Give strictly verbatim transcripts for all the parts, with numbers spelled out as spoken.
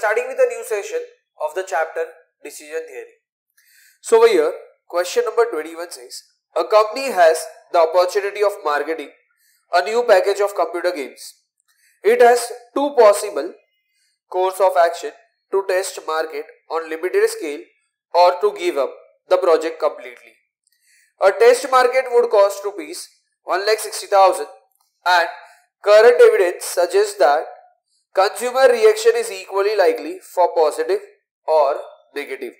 starting with a new session of the chapter Decision Theory. So over here, question number twenty-one says, a company has the opportunity of marketing a new package of computer games. It has two possible course of action: to test market on limited scale or to give up the project completely. A test market would cost rupees one lakh sixty thousand and current evidence suggests that consumer reaction is equally likely for positive or negative.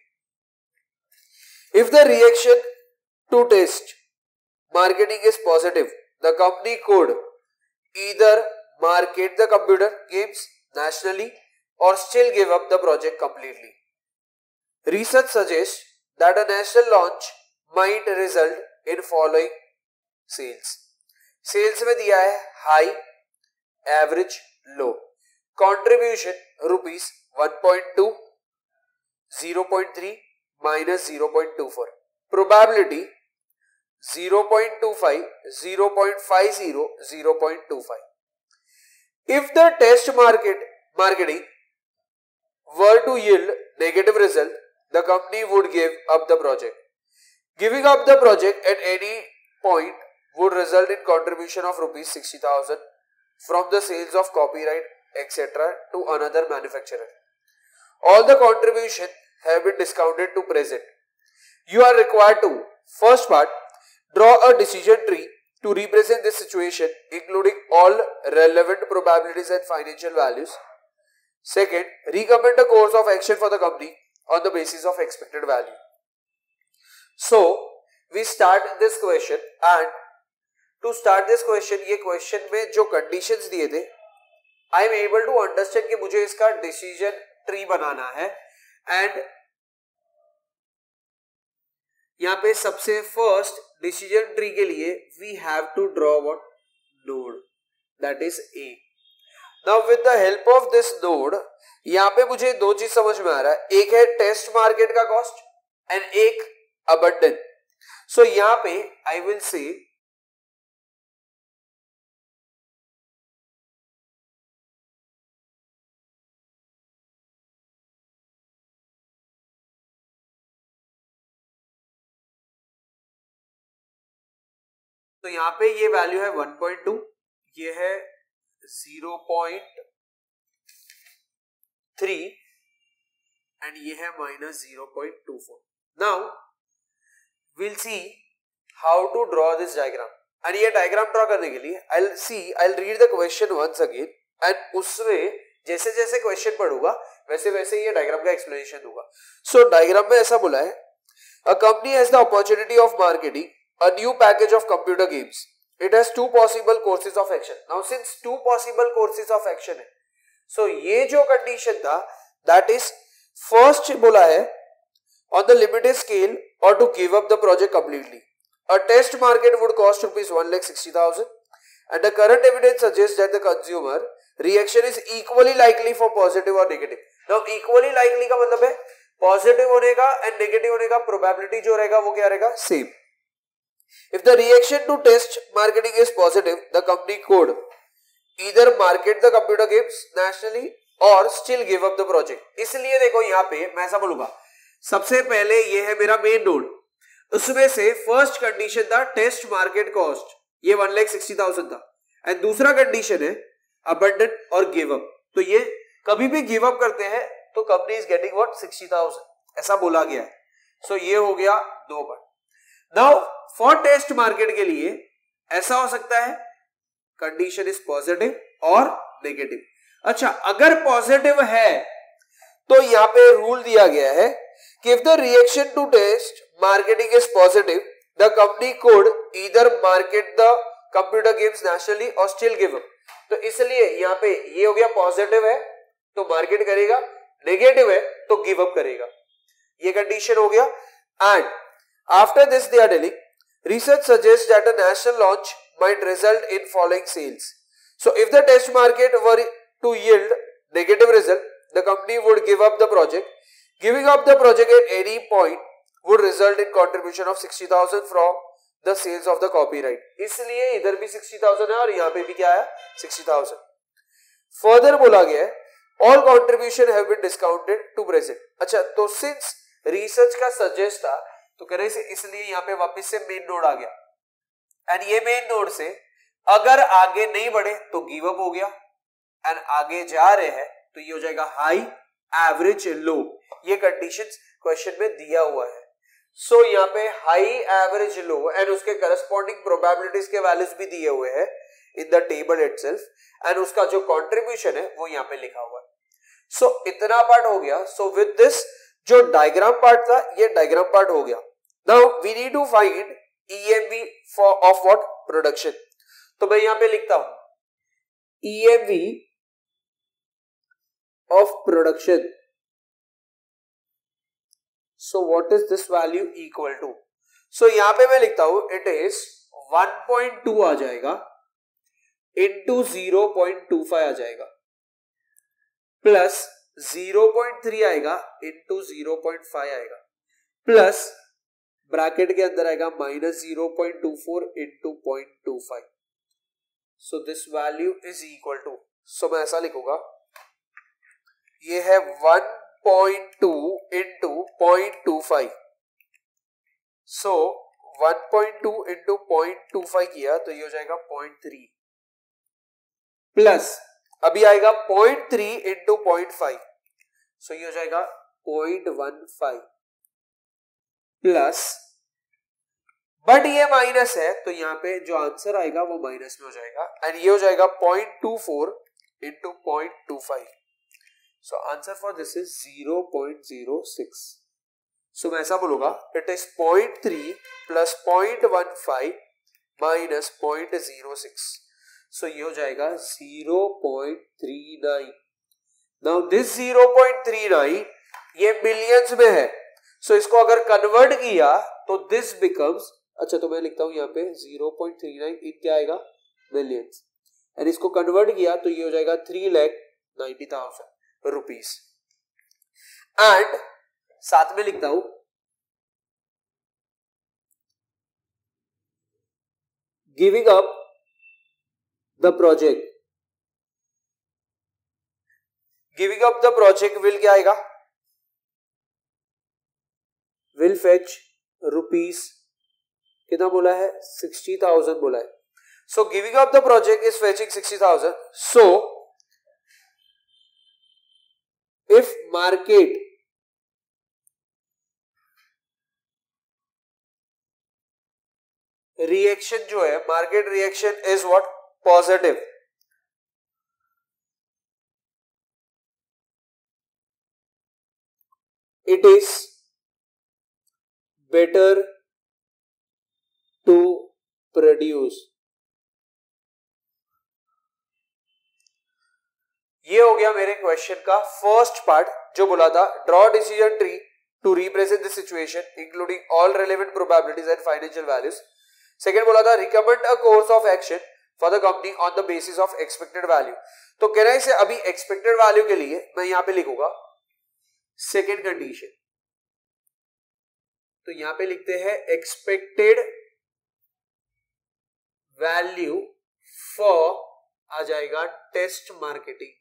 If the reaction to test marketing is positive, the company could either market the computer games nationally or still give up the project completely. Research suggests that a national launch might result in following sales. Sales में दिया है high, average, low. Contribution rupees one point two, zero point three minus zero point two four. Probability zero point two five, zero point five zero, zero point two five. If the test market marketing were to yield negative result, the company would give up the project. Giving up the project at any point would result in contribution of rupees sixty thousand from the sales of copyright, et cetera to another manufacturer. All the contribution have been discounted to present. You are required to, first part, draw a decision tree to represent this situation, including all relevant probabilities and financial values. Second, recommend a course of action for the company on the basis of expected value. So, we start this question, and to start this question, ये question में जो conditions दिए थे, I am able to understand कि मुझे इसका decision tree बनाना है, and यहाँ पे सबसे first decision tree के लिए we have to draw what node, that is A. Now with the help of this node, यहाँ पे मुझे दो चीज समझ में आ रहा है, एक है टेस्ट मार्केट का कॉस्ट एंड एक abundant. So यहाँ पे I will say तो यहाँ पे ये वैल्यू है one point two, ये है zero point three एंड ये है minus zero point two four. Now we'll see how to draw this diagram. and ये diagram draw करने के लिए I'll see I'll read the question once again and उसमें जैसे जैसे question पढ़ूंगा वैसे वैसे ये diagram का explanation दूंगा. So diagram में ऐसा बोला है, a company has the opportunity of marketing a new package of computer games. It has two possible courses of action. Now since two possible courses of action है, so ये जो condition था that is first बोला है on the limited scale or to give up the project completely. A test market would cost rupees one lakh sixty thousand and the current evidence suggests that the consumer reaction is equally likely for positive or negative. Now equally likely का मतलब है positive होने का and negative होने का probability जो रहेगा वो क्या रहेगा same. If the reaction to test marketing is positive, the company could either market the computer games nationally or still give up the project. इसलिए देखो यहाँ पे मैं ऐसा बोलूंगा, सबसे पहले ये है मेरा मेन नोड, उसमें से फर्स्ट कंडीशन था टेस्ट मार्केट कॉस्ट, ये one lakh sixty thousand था, एंड दूसरा कंडीशन है अबंडेंट और गिव अप. तो ये कभी भी गिव अप करते हैं तो company is getting what sixty thousand, ऐसा बोला गया है. सो so ये हो गया दो बार. नाउ फॉर टेस्ट मार्केट के लिए ऐसा हो सकता है कंडीशन इज पॉजिटिव और नेगेटिव. अच्छा, अगर पॉजिटिव है तो यहाँ पे रूल दिया गया है कि if the reaction to test marketing is positive, the company could either market the computer games nationally or still give up. तो इसलिए यहाँ पे ये हो गया पॉजिटिव है तो मार्केट करेगा, नेगेटिव है तो गिव अप करेगा, ये कंडीशन हो गया. And after this they are telling research suggests that a national launch might result in following sales. So if the test market were to yield negative result, the company would give up the project. Giving up the project at any point would result in contribution of sixty thousand from the sales of the copyright. इसलिए इधर भी sixty thousand है और यहाँ पे भी क्या है sixty thousand. Further बोला गया है all contribution have been discounted to present. अच्छा, तो सिंस रिसर्च का सजेस्ट था तो कह रहे से इसलिए यहाँ पे वापस से मेन नोड आ गया एंड ये मेन नोड से अगर आगे नहीं बढ़े तो गिव अप हो गया एंड आगे जा रहे हैं तो ये हो जाएगा हाई, एवरेज, लो। ये कंडीशंस क्वेश्चन में दिया हुआ है। सो so, यहाँ पे हाई, एवरेज, लो एंड उसके करस्पॉन्डिंग प्रोबेबिलिटीज के वैल्यूज भी दिए हुए हैं in the table itself and उसका जो कंट्रीब्यूशन है वो यहाँ पे लिखा हुआ है। सो so, इतना पार्ट हो गया। सो विद दिस जो डायग्राम पार्ट था ये डायग्राम पार्ट हो गया। Now we need to find EMV for of what production. तो मैं यहां पे लिखता हूं EMV of production. So what is this value equal to? So यहां पे मैं लिखता हूं it is one point two आ जाएगा into zero point two five आ जाएगा प्लस जीरो पॉइंट थ्री आएगा इंटू जीरो पॉइंट फाइव आएगा प्लस ब्रैकेट के अंदर आएगा minus zero point two four into point two five. So this value is equal to, so मैं ऐसा लिखूंगा, ये है one point two into point two five. So one point two into point two five किया तो ये हो जाएगा पॉइंट थ्री प्लस अभी आएगा point three into point five, so ये हो जाएगा point one five plus, but ये माइनस है तो यहाँ पे जो आंसर आएगा वो माइनस में हो जाएगा एंड ये हो जाएगा point two four into point two five. So answer for this is zero point zero six. So मैं ऐसा बोलूंगा it is point three plus point one five minus point zero six. So ये हो जाएगा zero point three nine. Now this zero point three nine ये millions में है। सो so इसको अगर कन्वर्ट किया तो दिस बिकम्स, अच्छा तो मैं लिखता हूं यहाँ पे zero point three nine in क्या आएगा मिलियंस एंड इसको कन्वर्ट किया तो ये हो जाएगा three lakh ninety thousand rupees and साथ में लिखता हूं giving up the project, giving up the project will क्या आएगा, विल फेच रुपीस कितना बोला है सिक्सटी थाउजेंड बोला है। So giving up the project is fetching sixty thousand. So if market reaction जो है, market reaction is what positive, it is better to produce. ये हो गया मेरे क्वेश्चन का फर्स्ट पार्ट जो बोला था draw decision tree to represent the situation including all relevant probabilities and financial values. Second बोला था recommend a course of action for the company on the basis of expected value. तो कह रहे हैं अभी एक्सपेक्टेड वैल्यू के लिए मैं यहां पे लिखूंगा सेकेंड कंडीशन, तो यहां पे लिखते हैं एक्सपेक्टेड वैल्यू फॉर आ जाएगा test marketing.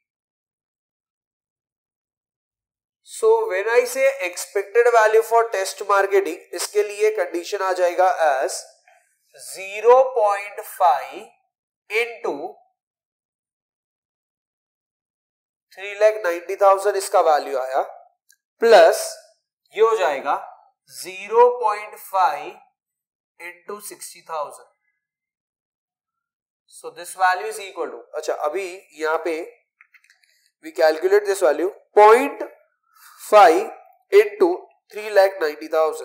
So when I say expected value for test marketing, इसके लिए कंडीशन आ जाएगा as zero point five into three lakh ninety thousand इसका वैल्यू आया प्लस ये हो जाएगा zero point five into sixty thousand. So this value is equal to, अच्छा अभी यहां पे we calculate this value point five into three lakh ninety thousand.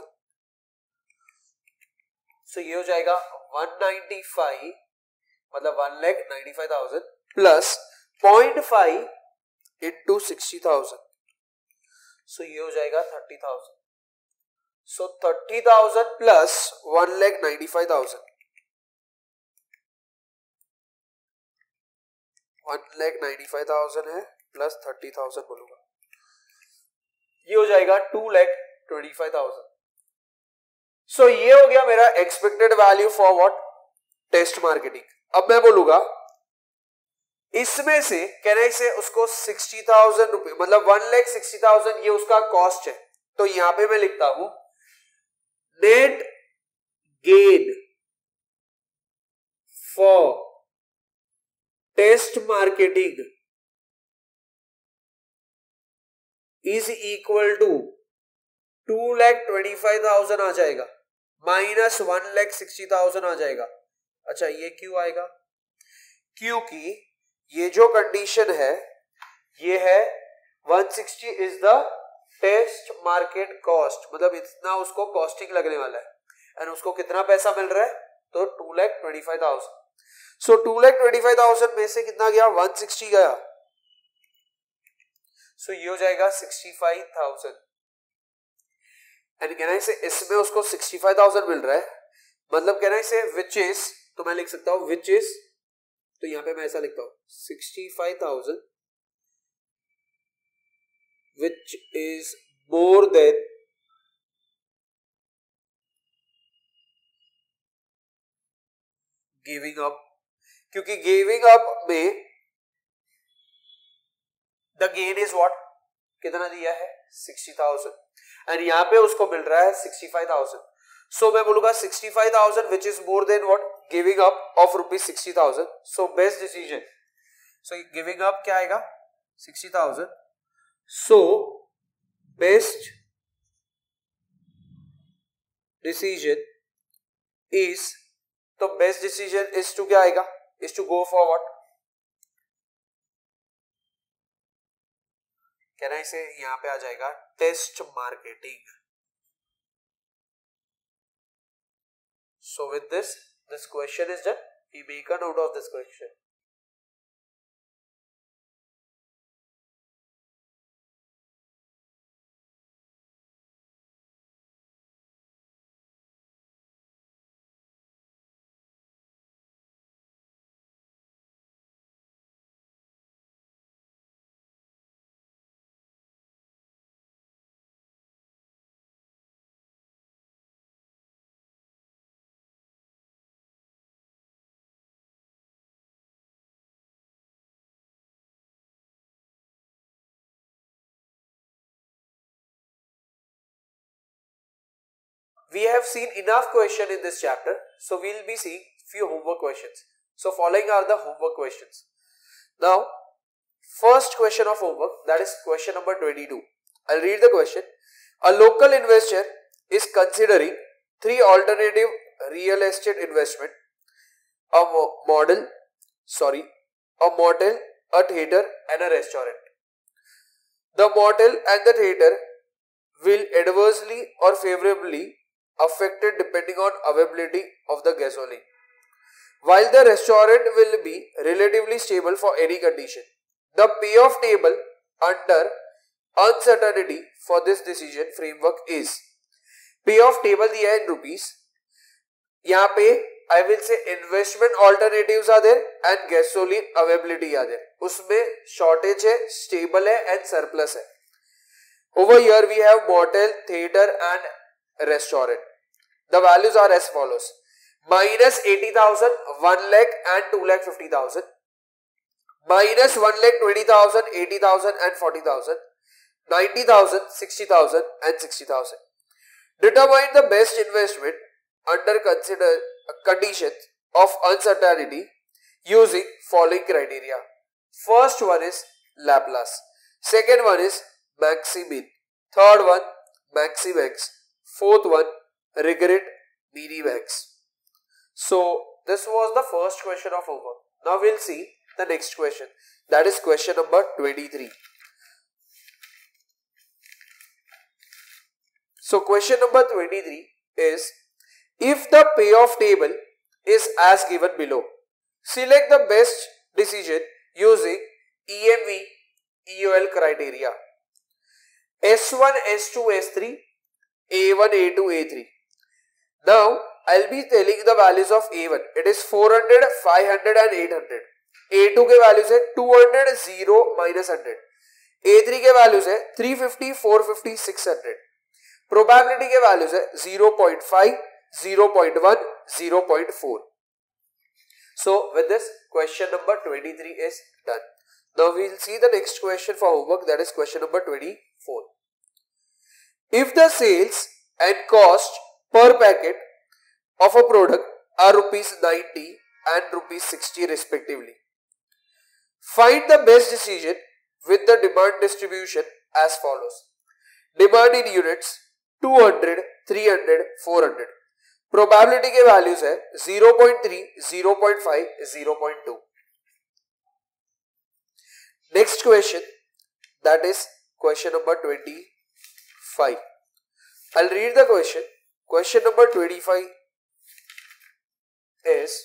So ये हो जाएगा वन नाइन्टी फाइव मतलब one lakh ninety five thousand plus point five into sixty thousand. So ये हो जाएगा thirty thousand. So thirty thousand plus one lakh ninety five thousand, one lakh ninety five thousand है plus thirty thousand बोलूंगा, ये हो जाएगा two lakh twenty five thousand. So ये हो गया मेरा expected value for what test marketing. अब मैं बोलूंगा इसमें से कैन आई से उसको सिक्सटी थाउजेंड रुपए मतलब वन लैख सिक्सटी थाउजेंड ये उसका कॉस्ट है, तो यहां पे मैं लिखता हूं net gain for test marketing is equal to two lakh twenty five thousand आ जाएगा minus one lakh sixty thousand आ जाएगा। अच्छा ये क्यों आएगा? क्योंकि ये जो कंडीशन है ये है one sixty is the test market cost, मतलब इतना उसको कॉस्टिंग लगने वाला है एंड उसको कितना पैसा मिल रहा है तो two lakh twenty five thousand. So two lakh twenty five thousand में से कितना गया? वन सिक्सटी गया। सो so, ये हो जाएगा sixty five thousand and can I say इसमें उसको सिक्सटी फाइव थाउजेंड मिल रहा है, मतलब कैन आई से विच इज, तो मैं लिख सकता हूं विच इज, तो यहां पे मैं ऐसा लिखता हूं sixty five thousand which is more than giving up, क्योंकि गिविंग अप में द गेन इज व्हाट, कितना दिया है सिक्सटी थाउजेंड एंड यहां पे उसको मिल रहा है सिक्सटी फाइव थाउजेंड। सो मैं बोलूंगा sixty five thousand which is more than what giving up of rupees sixty thousand. So best decision, so giving up क्या आएगा sixty thousand. So best decision is, तो बेस्ट डिसीजन इज टू क्या आएगा, is to go for what, can I say यहां पे आ जाएगा test marketing. So with this this question is done, we make a note of this question. We have seen enough question in this chapter, so we will be seeing few homework questions. So following are the homework questions. Now, first question of homework, that is question number twenty-two. I'll read the question. A local investor is considering three alternative real estate investment: a model, sorry, a motel, a theater, and a restaurant. The motel and the theater will adversely or favorably affected depending on availability of the gasoline, while the restaurant will be relatively stable for any condition. The payoff table under uncertainty for this decision framework is, payoff table दिया है in rupees, यहाँ पे I will say investment alternatives are there and gasoline availability are there, उसमें shortage है, stable है and surplus है. Over here we have motel, theater and restaurant. The values are as follows: minus eighty thousand, one lakh and two lakh fifty thousand, minus one lakh twenty thousand, eighty thousand and forty thousand, ninety thousand, sixty thousand and sixty thousand. Determine the best investment under consider conditions of uncertainty using following criteria. First one is Laplace, second one is Maximin, third one Maximax, fourth one regret minimax. So this was the first question of homework. Now we'll see the next question, that is question number twenty-three. So question number twenty-three is, if the payoff table is as given below, select the best decision using E M V E O L criteria. S one, S two, S three, A one, A two, A three. Now I'll be telling the values of A one. It is four hundred, five hundred and eight hundred. A two के values है two hundred, zero, minus one hundred. A three के values है three fifty, four fifty, six hundred. Probability के values है zero point five, zero point one, zero point four. So with this, question number twenty-three is Done. Now we will see the next question for homework, that is question number twenty-four. If the sales and cost per packet of a product are rupees ninety and rupees sixty respectively, find the best decision with the demand distribution as follows. Demand in units two hundred, three hundred, four hundred. Probability के values है zero point three, zero point five, zero point two. Next question, that is question number twenty-five. I'll read the question. Question number twenty-five is,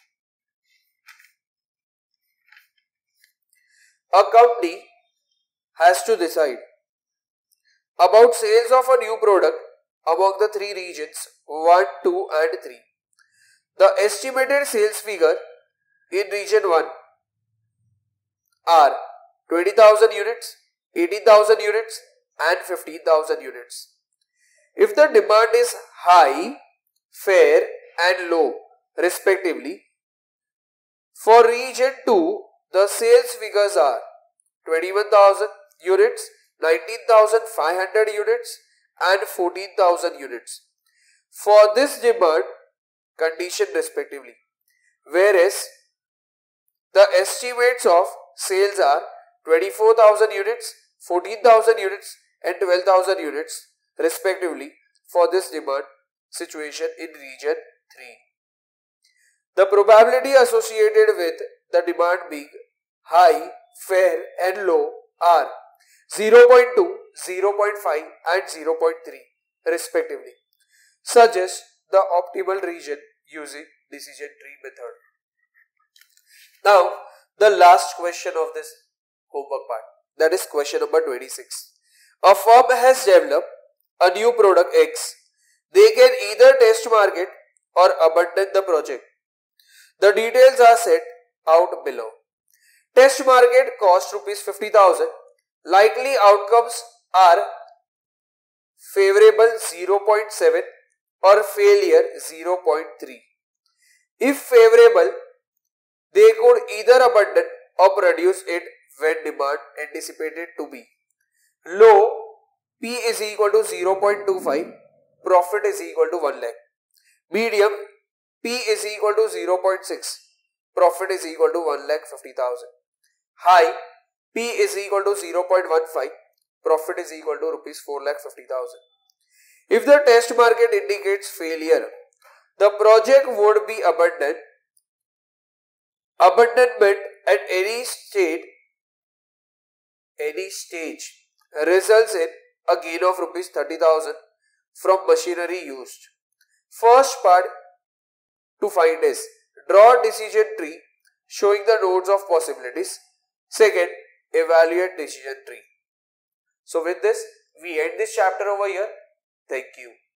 a company has to decide about sales of a new product among the three regions one, two and three. The estimated sales figure in region one are twenty thousand units, eighteen thousand units and fifteen thousand units. If the demand is high, fair and low respectively, for region two the sales figures are twenty-one thousand units, nineteen thousand five hundred units and fourteen thousand units for this demand condition respectively, whereas the estimates of sales are twenty-four thousand units, fourteen thousand units and twelve thousand units respectively for this demand situation in region three. The probability associated with the demand being high, fair and low are zero point two, zero point five and zero point three respectively. Suggest the optimal region using decision tree method. Now the last question of this homework part, that is question number twenty-six. A firm has developed a new product X. They can either test market or abandon the project. The details are set out below. Test market cost rupees fifty thousand. Likely outcomes are favorable zero point seven or failure zero point three. If favorable, they could either abandon or produce it when demand anticipated to be low. P is equal to zero point two five, profit is equal to one lakh. Medium, P is equal to zero point six, profit is equal to one lakh fifty thousand. High, P is equal to zero point one five, profit is equal to rupees four lakh fifty thousand. If the test market indicates failure, the project would be abandoned. Abandonment at any state, any stage results in a gain of rupees thirty thousand from machinery used. First part to find is draw decision tree showing the nodes of possibilities. Second, evaluate decision tree. So with this, we end this chapter over here. Thank you.